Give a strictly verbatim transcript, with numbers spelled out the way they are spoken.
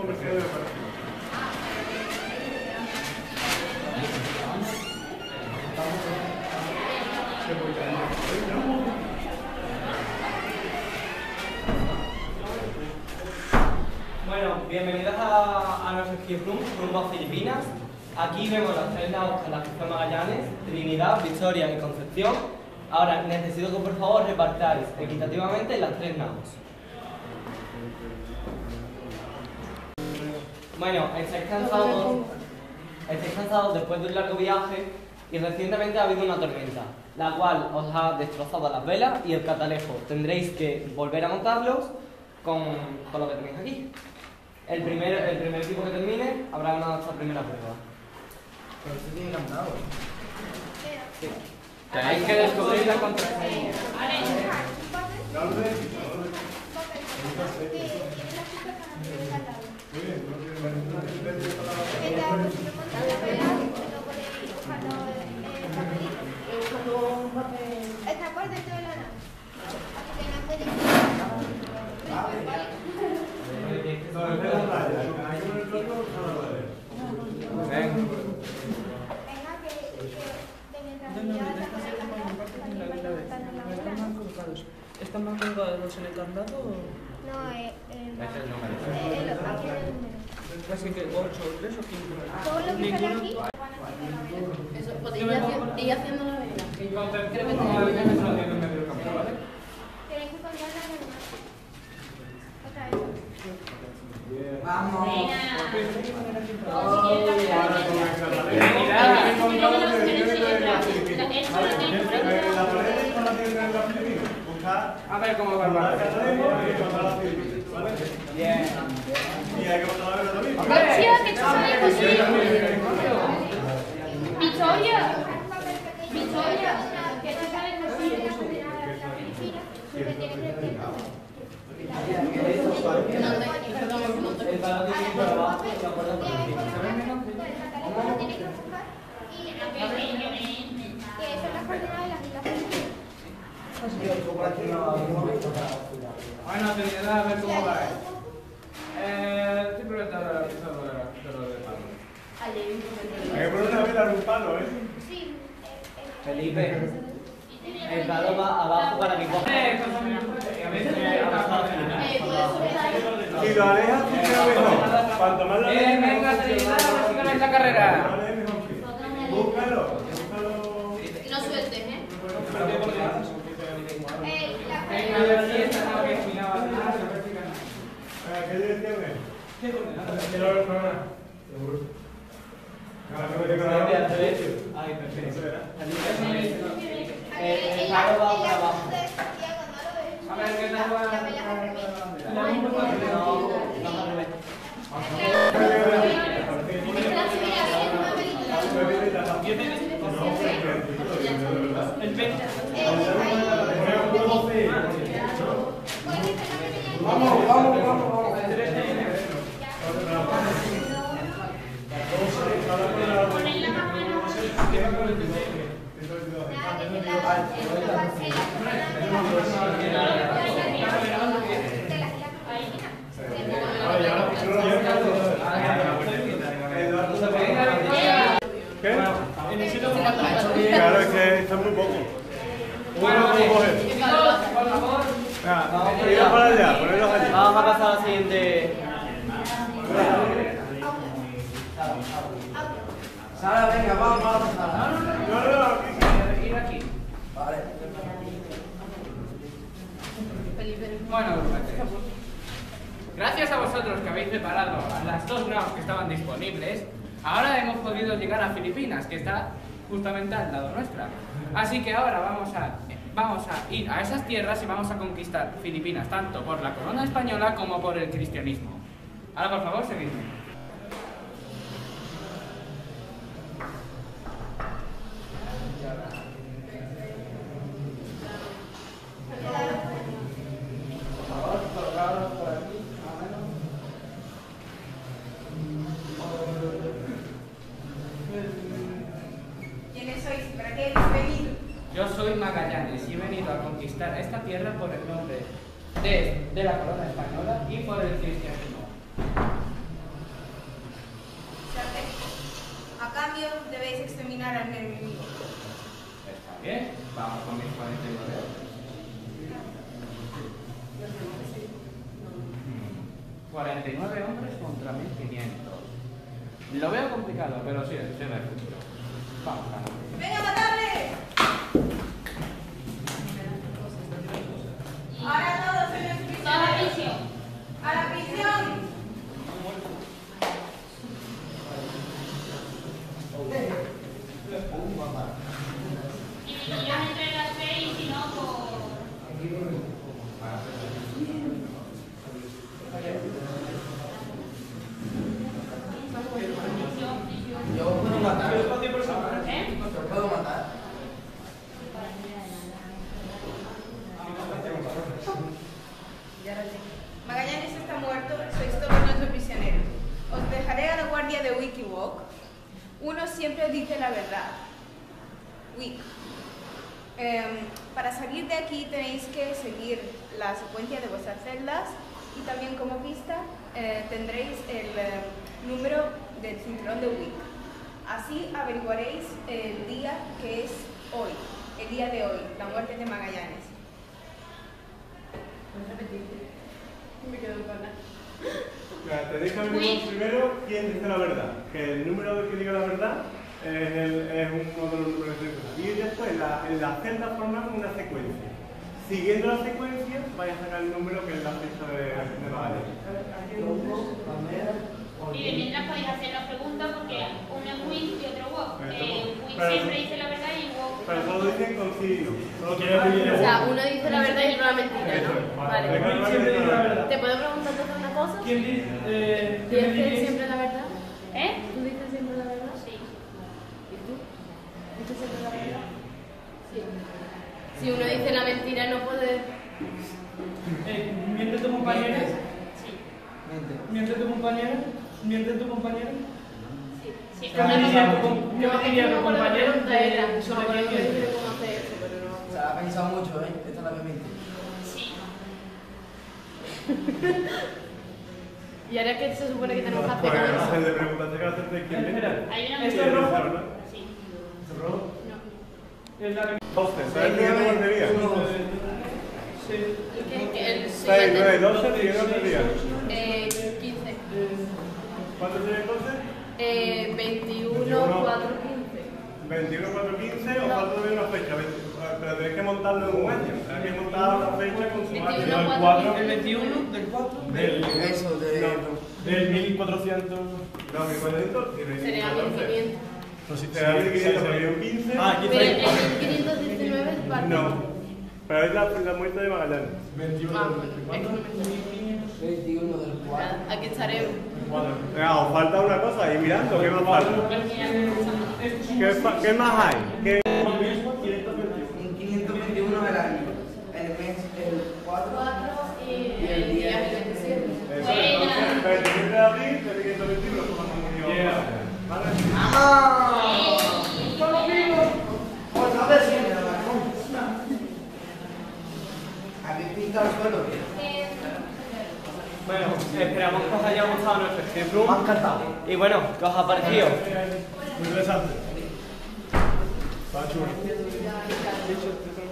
Bueno, bienvenidos a, a nuestro escape room, rumbo a Filipinas. Aquí vemos las tres naves con las que fue Magallanes, Trinidad, Victoria y Concepción. Ahora, necesito que por favor repartáis equitativamente las tres naves. Bueno, estáis cansados, estáis cansados después de un largo viaje y recientemente ha habido una tormenta, la cual os ha destrozado las velas y el catalejo. Tendréis que volver a montarlos con, con lo que tenéis aquí. El primer, el primer equipo que termine habrá ganado esta primera prueba. Pero usted tiene cantado. Sí. Tenéis que descubrir la contraseña. Está por dentro de la nave. ¿Están más colgados en el candado o...? No, eh, eh, Ese es el número. eh, el- aquí el número. Así que ocho o tres o cinco. Todo lo que sale aquí. Eso, podéis ir haci- ir haciendo la vela. Tenéis que colgar la vela. Otra vez. Vamos. A ver cómo va el barco. Bien. García, que esto sale posible. Victoria. Victoria, que esto sale posible. El balón tiene que ir por abajo y acuerdo con el equipo. Que son las coordenadas de las islas. Bueno, Trinidad, a ver cómo va. Eh, simplemente ahora la pista de lo de palo. Sí. Hay que poner una vela en un palo, ¿eh? Sí. Felipe, el balón va abajo para que coja. Si lo alejas, tú creo mejor. Cuanto más lo alejes, Eh, venga, mejor Trinidad, funciona. así ganáis la carrera. Lo alejes mejor que. Búscalo, búscalo. No sueltes, ¿eh? Eh, la Venga, a ver si esta no que giraba atrás. ¿Qué dirección es? ¿Qué coordenadas? Seguro. Ay, perfecto. Eh, el balón va para abajo. A ver, ¿qué tal va? No, no, al revés. Vamos, vamos, vamos. ¿Qué? Claro, es que está muy poco. Uno no puedo coger. Por favor. Venga, tira para allá, ponerlos allí. Vamos a pasar a la siguiente. Sara, venga, vamos, vamos, Sara. No, no, no, aquí. Ir aquí. Vale. Bueno, gracias a vosotros que habéis preparado las dos naves que estaban disponibles, ahora hemos podido llegar a Filipinas, que está justamente al lado nuestra. Así que ahora vamos a, vamos a ir a esas tierras y vamos a conquistar Filipinas, tanto por la corona española como por el cristianismo. Ahora, por favor, seguidme. ¿Quiénes sois? ¿Para qué habéis venido? Yo soy Magallanes y he venido a conquistar esta tierra por el nombre de, de la corona española y por el cristianismo. asesinar al enemigo. Está bien. Vamos con mis cuarenta y nueve. cuarenta y nueve hombres contra mil quinientos. Lo veo complicado, pero sí, sí me escucho. Vamos, vamos. ¡Venga, a matarle! Ahora todos en el prisión. Toda la prisión. ¡A la prisión! Y si yo me entrego a seis y si no, por... Yo puedo matar. ¿Eh? Yo puedo matar. Magallanes está muerto, sois todos nuestros prisioneros. Os dejaré a la guardia de Wikiwalk. Uno siempre dice la verdad. Wik. Em, para salir de aquí tenéis que seguir la secuencia de vuestras celdas y también como pista eh, tendréis el eh, número del cinturón de Wik. Así averiguaréis el día que es hoy, el día de hoy, la muerte de Magallanes. ¿Puedes repetir? Me quedo con nada. Ya, te dije a mí primero quién dice la verdad, que el número del que diga la verdad es, el, es uno de los números que se usa. Y después en la, en la celda formamos una secuencia. Siguiendo la secuencia vais a sacar el número que es la fecha de, de Magallanes. Y de mientras podéis hacer las preguntas porque uno es Win y otro Wok. Eh, Win Pero- siempre dice la verdad y Wok... Pero solo dicen con sí y no. Solo Quiero decir- O sea, uno dice la verdad y otro la mentira, Eso ¿no? es. Vale. Recuerda que Siempre dice dice la verdad. ¿Te puedo preguntar entonces una cosa? ¿Quién dice? Eh, ¿quién ¿Dices dice? siempre la verdad? ¿Eh? ¿Tú dices siempre la verdad? Sí. ¿Y tú? ¿Dices siempre la verdad? Sí. Si uno dice la mentira no puede... Eh, ¿Miente tu compañero? Sí. ¿Miente tu compañero? ¿Miente tu compañero? Sí. Sí. ¿Qué me diría tu com- qué No, me es que diría no tu me acuerdo qué compañero pregunta era. de No me sobre acuerdo quién que miente? dije cómo hacer eso, pero no... Se la ha pensado mucho, ¿eh? Esta es la que miente. Sí. ¿Y ahora qué se supone que tenemos que hacer Pues con eso? hacerle preguntas, te que hacerte quién Espera, miente. Hay una ¿esto Sí, es rojo? ¿verdad? Sí. ¿Rojo? No. Es la que... doce, ¿sabes qué guardería? Sí. ¿Qué? ¿Qué? El seis, siguiente. nueve, doce, siguiente guardería. Eh, quince. ¿Cuánto sería entonces? Eh, veintiuno, cuatro, quince. veintiuno, cuatro, quince o falta todavía una fecha. veinte, pero tenéis que montarlo en un año. Hay que montar la fecha con su veintiuno, año. cuatro, cuatro, el veintiuno del cuatro Del, Eso, de... no, del mil cuatrocientos. no, mil cuatrocientos tiene Sería mil quinientos. No, sí, Será mil quinientos, pero yo quince. Ah, aquí Pero el está. mil quinientos diecinueve es parte. No. Pero es la, la muerte de Magallanes. veintiuno Ah, del es que no veinticuatro. me veintiuno del cuatro. Nada, aquí estaré. Ah, os falta una cosa, y mirando, ¿qué más falta? ¿Qué, fa- qué más hay? ¿Qué... En quinientos veintiuno del año. El mes, el cuatro. cuatro y el día veintisiete. Eso, entonces, veintisiete de abril de quinientos veintiuno, como se murió. Yeah. ¿Vale? ¡Vamos! ¡Estamos vivos! Otra vez sí, me la ¿habéis pintado el suelo? Bueno, esperamos que os haya gustado nuestro escape room. Me ha encantado. Y bueno, ¿qué os ha parecido? Muy interesante. Está chulo.